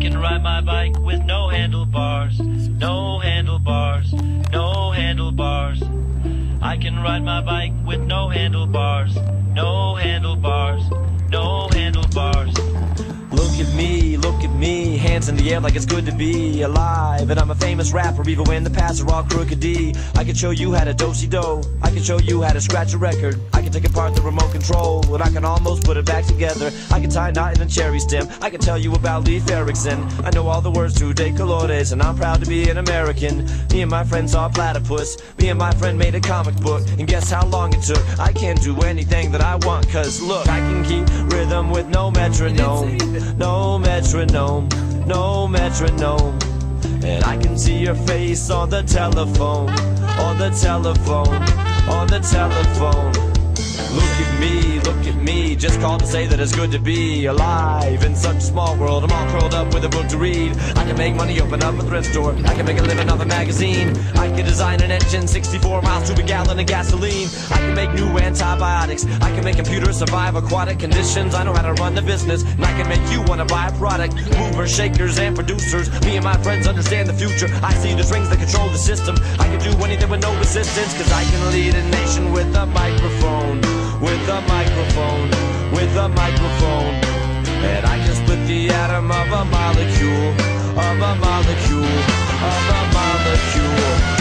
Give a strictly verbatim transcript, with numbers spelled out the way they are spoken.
can ride my bike with no handlebars, no handlebars, no handlebars. I can ride my bike with no handlebars, no handlebars, no handlebars. Look at me, look at me, hands in the air like it's good to be alive. And I'm a famous rapper even when the paths are all crooked D. I can show you how to do-si-do, I can show you how to scratch a record. I can take apart the remote control, and I can almost put it back together. I can tie a knot in a cherry stem, I can tell you about Leif Erikson. I know all the words to De Colores, and I'm proud to be an American. Me and my friend saw a platypus, me and my friend made a comic book. And guess how long it took? I can't do anything that I want, cause look, I can keep rhythm with no metronome. No metronome, no metronome. And I can see your face on the telephone, on the telephone, on the telephone. Look at me, look at me, just called to say that it's good to be alive in such a small world. I'm all curled up with a book to read. I can make money, open up a thrift store. I can make a living off a magazine. I can design an engine, sixty-four miles to a gallon of gasoline. I can make new antibiotics. I can make computers survive aquatic conditions. I know how to run the business, and I can make you want to buy a product. Movers, shakers, and producers. Me and my friends understand the future. I see the strings that control the system. I can do anything with no resistance, cause I can lead a nation with a microphone. With a microphone, with a microphone. And I can split the atom of a molecule, of a molecule, of a molecule.